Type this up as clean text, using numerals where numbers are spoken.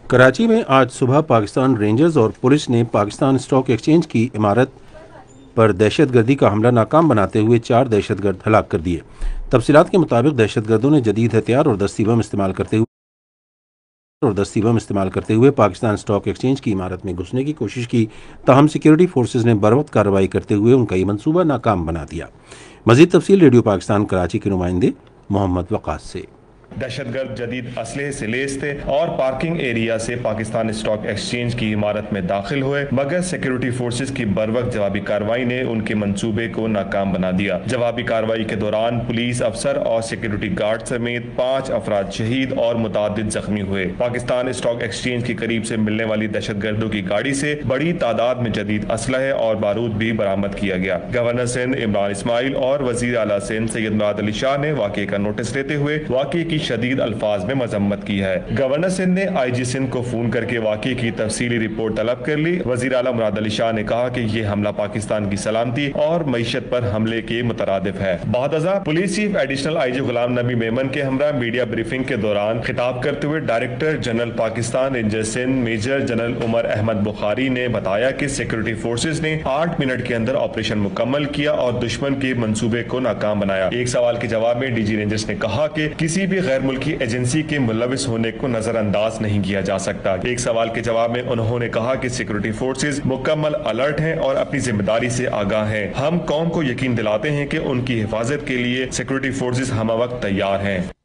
کراچی میں آج صبح پاکستان رینجرز اور پولیس نے پاکستان اسٹاک ایکسچینج کی عمارت پر دہشت گردی کا حملہ ناکام بناتے ہوئے 4 دہشت گرد ہلاک کر دیے۔ تفصیلات کے مطابق دہشت گردوں نے جدید ہتھیار اور دستی بم استعمال کرتے ہوئے پاکستان اسٹاک ایکسچینج کی عمارت میں گھسنے کی کوشش کی، تاہم سیکیورٹی فورسز نے بروقت کارروائی کرتے ہوئے ان کا یہ منصوبہ ناکام بنا دیا۔ مزید تفصیل ریڈیو پاکستان کراچی کے نمائندے محمد وقاص سے۔ دہشت گرد جدید اسلحے سے لیس تھے اور پارکنگ ایریا سے پاکستان اسٹاک ایکسچینج کی عمارت میں داخل ہوئے، مگر سیکیورٹی فورسز کی بروقت جوابی کارروائی نے ان کے منصوبے کو ناکام بنا دیا۔ جوابی کارروائی کے دوران پولیس افسر اور سیکیورٹی گارڈ سمیت 5 افراد شہید اور متعدد زخمی ہوئے۔ پاکستان اسٹاک ایکسچینج کے قریب سے ملنے والی دہشت گردوں کی گاڑی سے بڑی تعداد میں جدید اسلحے اور بارود بھی برآمد کیا گیا۔ گورنر سندھ عمران اسماعیل اور وزیر اعلیٰ سندھ سید مراد علی شاہ نے واقعے کا نوٹس لیتے ہوئے واقعے کی شدید الفاظ میں مذمت کی ہے۔ گورنر سندھ نے آئی جی سندھ کو فون کر کے واقعے کی تفصیلی رپورٹ طلب کر لی۔ وزیر اعلیٰ مراد علی شاہ نے کہا کہ یہ حملہ پاکستان کی سلامتی اور معیشت پر حملے کے مترادف ہے۔ بعد ازاں police chief additional I G Ghulam Nabi Memon کے ہمراہ میڈیا بریفنگ کے دوران خطاب کرتے ہوئے director general Pakistan ranger Sindh major general Umar Ahmed Bukhari نے بتایا کہ سیکورٹی فورسز نے 8 منٹ کے اندر آپریشن مکمل کیا اور دشمن کے منصوبے کو ناکام بنایا۔ ایک سوال کے جواب میں ڈی جی رینجرز نے کہا کہ کسی بھی غیر ملکی ایجنسی کے ملوث ہونے کو نظر انداز نہیں کیا جا سکتا۔ ایک سوال کے جواب میں انہوں نے کہا کہ سیکورٹی فورسز مکمل الرٹ ہیں اور اپنی ذمہ داری سے آگاہ ہیں۔ ہم قوم کو یقین دلاتے ہیں کہ ان کی حفاظت کے لیے سیکورٹی فورسز ہمہ وقت تیار ہیں۔